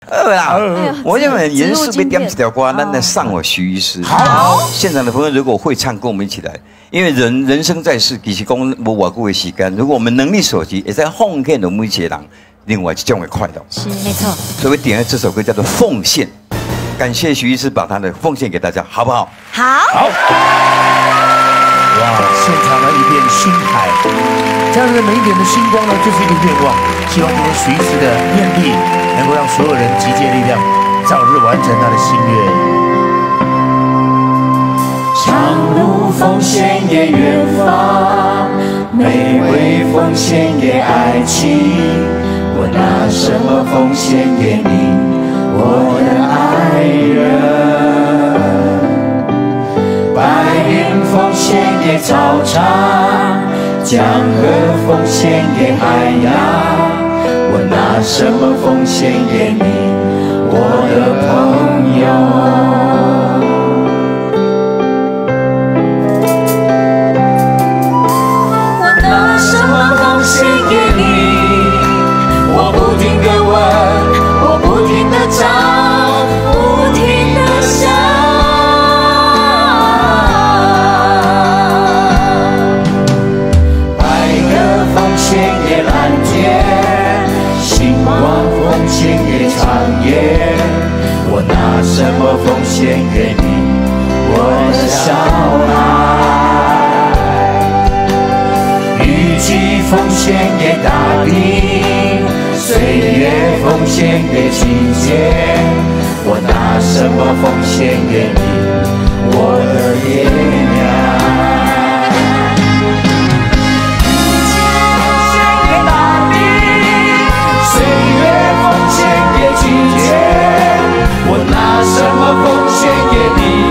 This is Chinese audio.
啦，我认为严肃被点几条歌，咱来上我徐医师。 好， 现场的朋友如果会唱，跟我们一起来。因为人生在世，其实讲无偌久的时间，如果我们能力所及，也在奉献我们每一个人另外一种的快乐。 是没错。 所以点了这首歌叫做《奉献》，感谢徐医师把他的奉献给大家，好不好？ 好。 好。哇，现场呢一片星海，这样的每一点的星光呢，就是一个愿望。希望今天徐医师的愿力，能够让所有人集结力量，早日完成他的心愿。 长路奉献给远方，玫瑰奉献给爱情。我拿什么奉献给你，我的爱人？白云奉献给草场，江河奉献给海洋。我拿什么奉献给你，我的朋友？奉献给你，我不停地问，我不停地找，不停地想。白鸽奉献给蓝天，星光奉献给长夜。我拿什么奉献给你，我的小孩？奉献给大地，岁月奉献给季节。我拿什么奉献给你，我的爹娘？奉献给大地，岁月奉献给季节。我拿什么奉献给你？